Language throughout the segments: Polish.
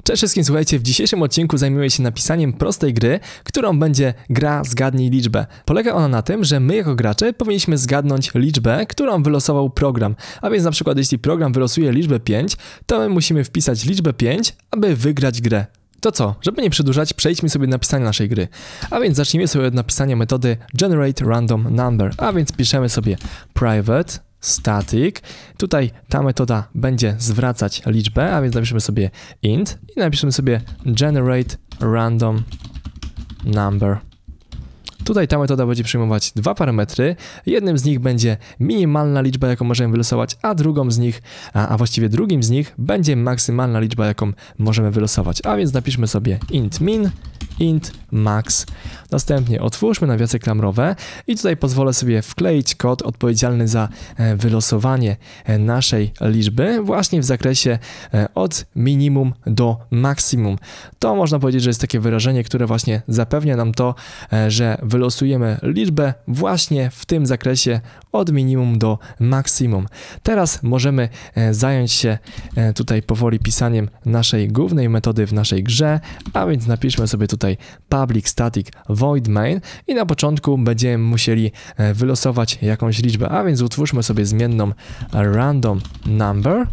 Cześć wszystkim, słuchajcie, w dzisiejszym odcinku zajmuję się napisaniem prostej gry, którą będzie gra Zgadnij liczbę. Polega ona na tym, że my jako gracze powinniśmy zgadnąć liczbę, którą wylosował program. A więc na przykład jeśli program wylosuje liczbę 5, to my musimy wpisać liczbę 5, aby wygrać grę. To co? Żeby nie przedłużać, przejdźmy sobie do napisania naszej gry. A więc zacznijmy sobie od napisania metody generate random number. A więc piszemy sobie private static. Tutaj ta metoda będzie zwracać liczbę, a więc napiszemy sobie int i napiszemy sobie generate random number. Tutaj ta metoda będzie przyjmować dwa parametry. Jednym z nich będzie minimalna liczba, jaką możemy wylosować, a drugą z nich, a właściwie drugim z nich będzie maksymalna liczba, jaką możemy wylosować. A więc napiszmy sobie int min, int max. Następnie otwórzmy nawiasy klamrowe i tutaj pozwolę sobie wkleić kod odpowiedzialny za wylosowanie naszej liczby właśnie w zakresie od minimum do maksimum. To można powiedzieć, że jest takie wyrażenie, które właśnie zapewnia nam to, że wylosujemy liczbę właśnie w tym zakresie od minimum do maksimum. Teraz możemy zająć się tutaj powoli pisaniem naszej głównej metody w naszej grze, a więc napiszmy sobie tutaj public static void main i na początku będziemy musieli wylosować jakąś liczbę, a więc utwórzmy sobie zmienną random number,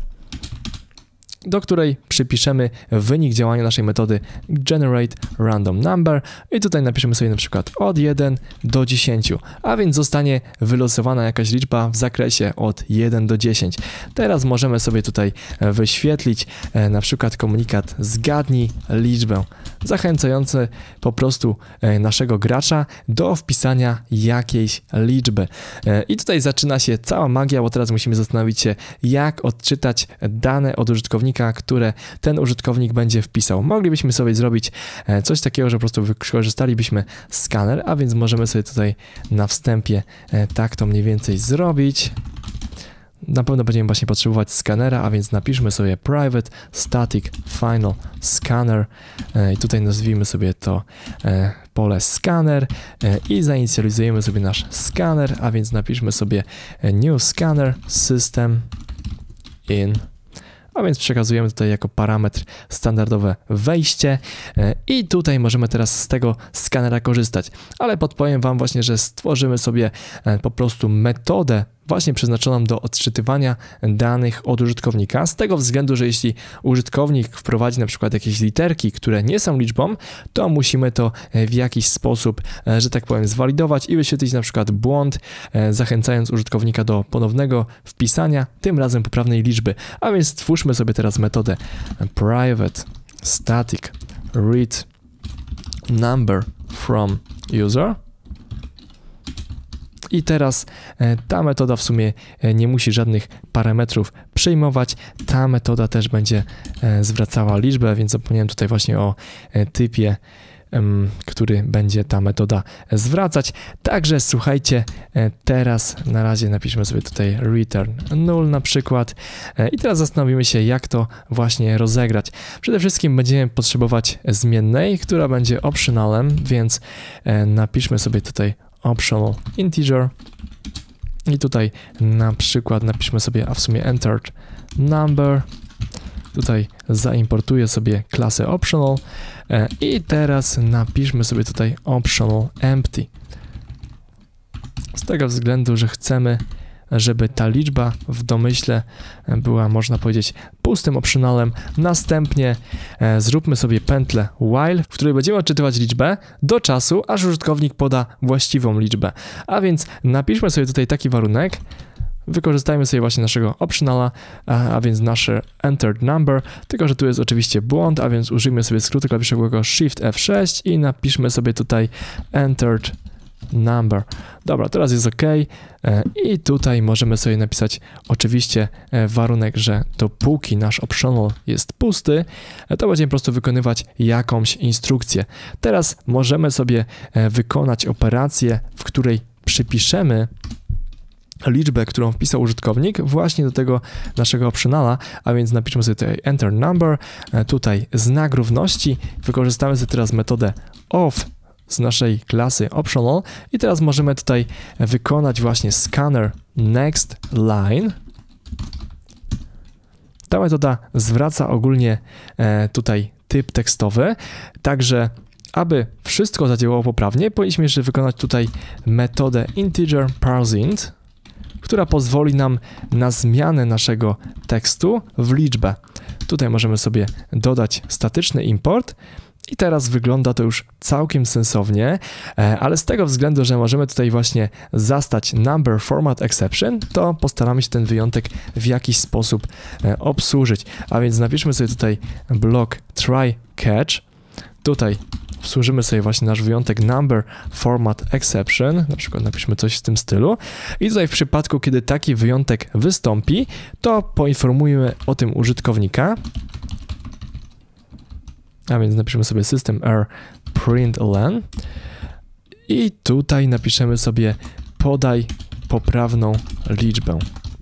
do której przypiszemy wynik działania naszej metody generate random number i tutaj napiszemy sobie na przykład od 1 do 10, a więc zostanie wylosowana jakaś liczba w zakresie od 1 do 10. Teraz możemy sobie tutaj wyświetlić na przykład komunikat zgadnij liczbę, zachęcający po prostu naszego gracza do wpisania jakiejś liczby. I tutaj zaczyna się cała magia, bo teraz musimy zastanowić się, jak odczytać dane od użytkownika, które ten użytkownik będzie wpisał. Moglibyśmy sobie zrobić coś takiego, że po prostu wykorzystalibyśmy skaner, a więc możemy sobie tutaj na wstępie tak to mniej więcej zrobić. Na pewno będziemy właśnie potrzebować skanera, a więc napiszmy sobie private static final scanner i tutaj nazwijmy sobie to pole scanner i zainicjalizujemy sobie nasz scanner, a więc napiszmy sobie new scanner system in. A więc przekazujemy tutaj jako parametr standardowe wejście i tutaj możemy teraz z tego skanera korzystać. Ale podpowiem Wam właśnie, że stworzymy sobie po prostu metodę właśnie przeznaczoną do odczytywania danych od użytkownika, z tego względu, że jeśli użytkownik wprowadzi na przykład jakieś literki, które nie są liczbą, to musimy to w jakiś sposób, że tak powiem, zwalidować i wyświetlić na przykład błąd, zachęcając użytkownika do ponownego wpisania, tym razem poprawnej liczby. A więc stwórzmy sobie teraz metodę private static read number from user. I teraz ta metoda w sumie nie musi żadnych parametrów przyjmować. Ta metoda też będzie zwracała liczbę, więc zapomniałem tutaj właśnie o typie, który będzie ta metoda zwracać. Także słuchajcie, teraz na razie napiszmy sobie tutaj return null na przykład i teraz zastanowimy się, jak to właśnie rozegrać. Przede wszystkim będziemy potrzebować zmiennej, która będzie optionalem, więc napiszmy sobie tutaj optional integer i tutaj na przykład napiszmy sobie, a w sumie entered number. Tutaj zaimportuję sobie klasę optional i teraz napiszmy sobie tutaj optional empty. Z tego względu, że chcemy, żeby ta liczba w domyśle była, można powiedzieć, pustym optionalem. Następnie zróbmy sobie pętlę while, w której będziemy odczytywać liczbę do czasu, aż użytkownik poda właściwą liczbę. A więc napiszmy sobie tutaj taki warunek. Wykorzystajmy sobie właśnie naszego optionala, a więc nasze entered number, tylko że tu jest oczywiście błąd, a więc użyjmy sobie skrótu klawiszowego Shift F6 i napiszmy sobie tutaj entered number. Dobra, teraz jest OK i tutaj możemy sobie napisać oczywiście warunek, że dopóki nasz optional jest pusty, to będziemy po prostu wykonywać jakąś instrukcję. Teraz możemy sobie wykonać operację, w której przypiszemy liczbę, którą wpisał użytkownik właśnie do tego naszego optionala, a więc napiszmy sobie tutaj enter number, tutaj znak równości, wykorzystamy sobie teraz metodę of z naszej klasy optional i teraz możemy tutaj wykonać właśnie scanner next line. Ta metoda zwraca ogólnie tutaj typ tekstowy. Także aby wszystko zadziałało poprawnie, powinniśmy jeszcze wykonać tutaj metodę integer parseInt, która pozwoli nam na zmianę naszego tekstu w liczbę. Tutaj możemy sobie dodać statyczny import i teraz wygląda to już całkiem sensownie, ale z tego względu, że możemy tutaj właśnie zastać number format exception, to postaramy się ten wyjątek w jakiś sposób obsłużyć. A więc napiszmy sobie tutaj blok try catch. Tutaj obsłużymy sobie właśnie nasz wyjątek number format exception, na przykład napiszmy coś w tym stylu i tutaj w przypadku, kiedy taki wyjątek wystąpi, to poinformujemy o tym użytkownika, a więc napiszemy sobie system_error println i tutaj napiszemy sobie podaj poprawną liczbę.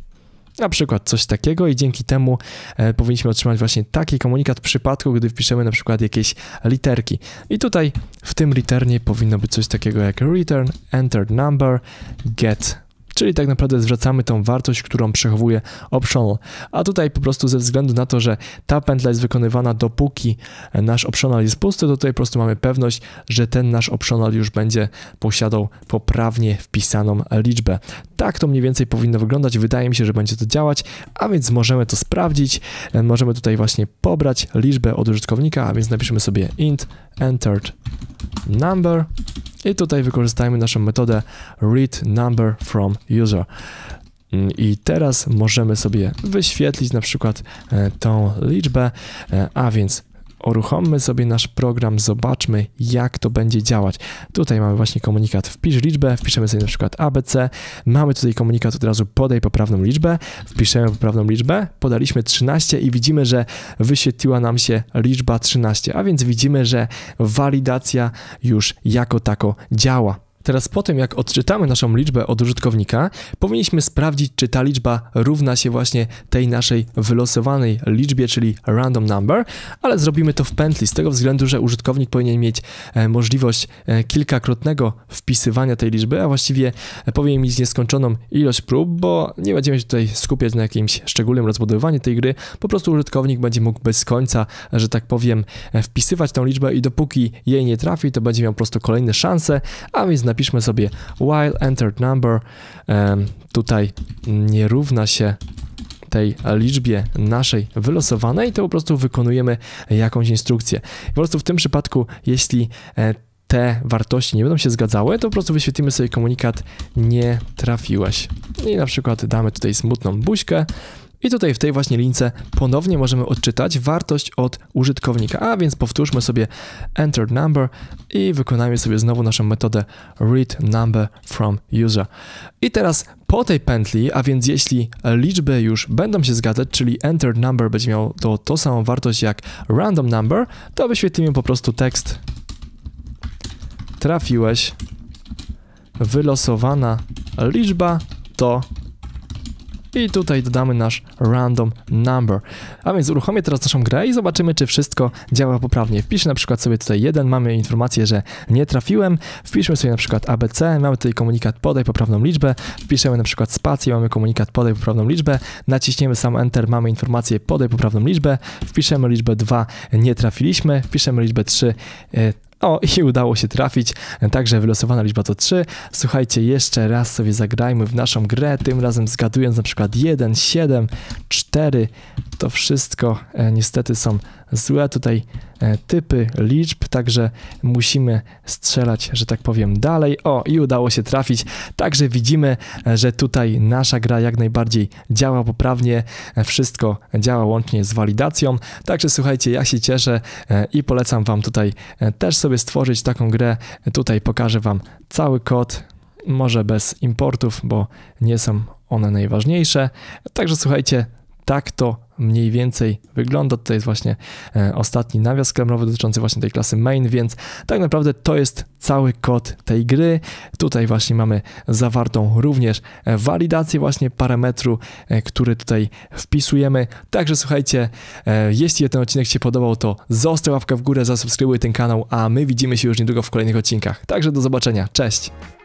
Na przykład coś takiego i dzięki temu powinniśmy otrzymać właśnie taki komunikat w przypadku, gdy wpiszemy na przykład jakieś literki. I tutaj w tym returnie powinno być coś takiego jak return entered number get. Czyli tak naprawdę zwracamy tą wartość, którą przechowuje optional. A tutaj po prostu ze względu na to, że ta pętla jest wykonywana dopóki nasz optional jest pusty, to tutaj po prostu mamy pewność, że ten nasz optional już będzie posiadał poprawnie wpisaną liczbę. Tak to mniej więcej powinno wyglądać. Wydaje mi się, że będzie to działać, a więc możemy to sprawdzić. Możemy tutaj właśnie pobrać liczbę od użytkownika, a więc napiszemy sobie int entered number. I tutaj wykorzystajmy naszą metodę read number from user. I teraz możemy sobie wyświetlić na przykład tą liczbę, a więc uruchommy sobie nasz program, zobaczmy jak to będzie działać. Tutaj mamy właśnie komunikat wpisz liczbę, wpiszemy sobie na przykład ABC, mamy tutaj komunikat od razu podaj poprawną liczbę, wpiszemy poprawną liczbę, podaliśmy 13 i widzimy, że wyświetliła nam się liczba 13, a więc widzimy, że walidacja już jako tako działa. Teraz po tym, jak odczytamy naszą liczbę od użytkownika, powinniśmy sprawdzić, czy ta liczba równa się właśnie tej naszej wylosowanej liczbie, czyli random number, ale zrobimy to w pętli z tego względu, że użytkownik powinien mieć możliwość kilkakrotnego wpisywania tej liczby, a właściwie powinien mieć nieskończoną ilość prób, bo nie będziemy się tutaj skupiać na jakimś szczególnym rozbudowywaniu tej gry, po prostu użytkownik będzie mógł bez końca, że tak powiem, wpisywać tą liczbę i dopóki jej nie trafi, to będzie miał po prostu kolejne szanse, a więc napiszmy sobie while entered number tutaj nie równa się tej liczbie naszej wylosowanej, to po prostu wykonujemy jakąś instrukcję. Po prostu w tym przypadku, jeśli te wartości nie będą się zgadzały, to po prostu wyświetlimy sobie komunikat nie trafiłeś. I na przykład damy tutaj smutną buźkę. I tutaj w tej właśnie lince ponownie możemy odczytać wartość od użytkownika, a więc powtórzmy sobie entered number i wykonajmy sobie znowu naszą metodę read number from user. I teraz po tej pętli, a więc jeśli liczby już będą się zgadzać, czyli entered number będzie miał tą samą wartość jak random number, to wyświetlimy po prostu tekst trafiłeś, wylosowana liczba to i tutaj dodamy nasz random number. A więc uruchomię teraz naszą grę i zobaczymy, czy wszystko działa poprawnie. Wpiszę na przykład sobie tutaj 1, mamy informację, że nie trafiłem. Wpiszmy sobie na przykład ABC, mamy tutaj komunikat podaj poprawną liczbę. Wpiszemy na przykład spację, mamy komunikat podaj poprawną liczbę. Naciśniemy sam Enter, mamy informację podaj poprawną liczbę. Wpiszemy liczbę 2, nie trafiliśmy. Wpiszemy liczbę 3, o, i udało się trafić, także wylosowana liczba to 3. Słuchajcie, jeszcze raz sobie zagrajmy w naszą grę, tym razem zgadując na przykład 1, 7, 4. To wszystko niestety są złe tutaj typy liczb, także musimy strzelać, że tak powiem, dalej. O, i udało się trafić, także widzimy, że tutaj nasza gra jak najbardziej działa poprawnie, wszystko działa łącznie z walidacją, także słuchajcie, ja się cieszę i polecam wam tutaj też sobie stworzyć taką grę. Tutaj pokażę wam cały kod, może bez importów, bo nie są one najważniejsze, także słuchajcie, tak to mniej więcej wygląda. Tutaj jest właśnie ostatni nawias klamerowy dotyczący właśnie tej klasy main, więc tak naprawdę to jest cały kod tej gry. Tutaj właśnie mamy zawartą również walidację właśnie parametru, który tutaj wpisujemy. Także słuchajcie, jeśli ten odcinek się podobał, to zostaw łapkę w górę, zasubskrybuj ten kanał, a my widzimy się już niedługo w kolejnych odcinkach. Także do zobaczenia, cześć!